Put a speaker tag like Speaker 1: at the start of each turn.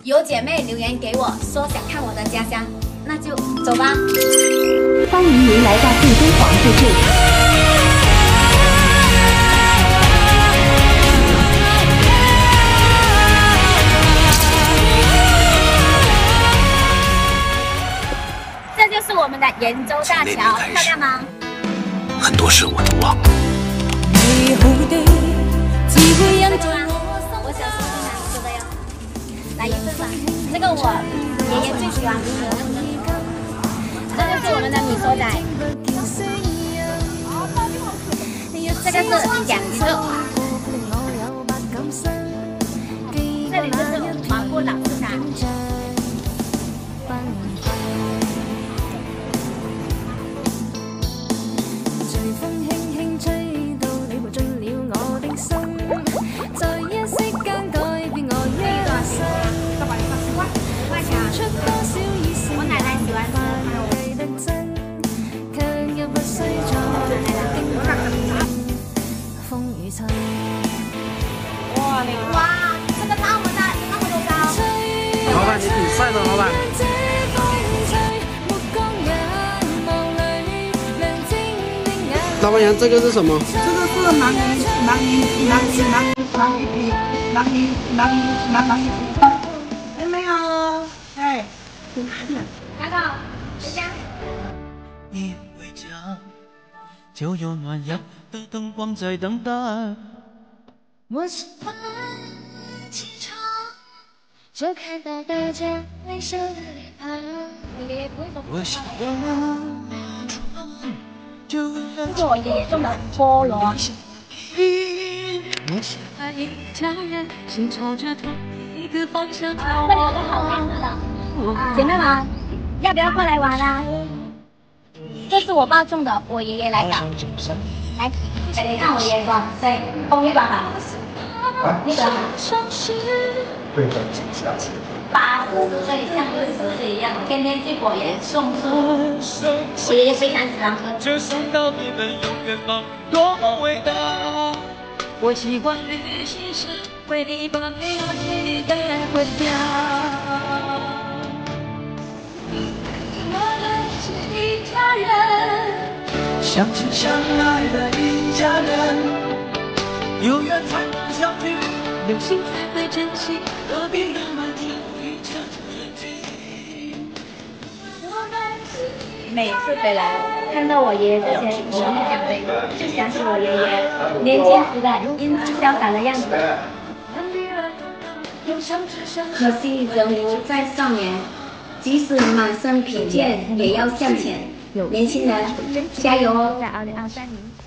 Speaker 1: 有姐妹留言给我说想看我的家乡，那就走吧。
Speaker 2: 欢迎您来到最敦煌自治。
Speaker 1: 这就是我们的延州大桥，漂亮吗？
Speaker 3: 很多事我都忘了。
Speaker 1: 我小时候经常吃的哟，来一份吧。这个我爷爷最喜欢吃的。这个是我们的米索仔，这个是讲究。这里就是麻姑老式茶。我奶奶喜欢吃。哇，这个那么大，那么多高。
Speaker 4: 老板，你挺帅的，老板。老板娘，这个是什么？
Speaker 5: 这个是鳗鱼，哎没有，哎，
Speaker 1: 看到，回家。
Speaker 3: 你回家，就有暖阳的灯光在等待。
Speaker 6: 我喜欢起床，就看到大家微笑的脸庞。
Speaker 3: 我喜欢就
Speaker 1: 这是我爷爷种的菠萝。
Speaker 3: 我喜欢一家人，心朝着同一个方向走。
Speaker 1: 这里有个好看的，姐妹们，要不要过来玩啊？这是我爸种的，我爷爷来搞。来，你看我爷爷种，对，风一把吧。你喜欢吗？
Speaker 4: 对的。
Speaker 1: 80岁像60岁一样，天天去果园种树。我爷爷非常喜欢喝。
Speaker 3: 这送到你们永远放多伟大。我喜欢旅行时为你把美好记忆带回家。我们是一家人，相亲相爱的一家人，有缘才能相聚，有心才会珍惜，何必那么久一场人情。
Speaker 1: 每次回来看到我爷爷这些文艺奖杯，就想起我爷爷年轻时的英姿潇洒的样子。可惜人无再少年，即使满身疲倦，也要向前。年轻人，加油哦！在2023年。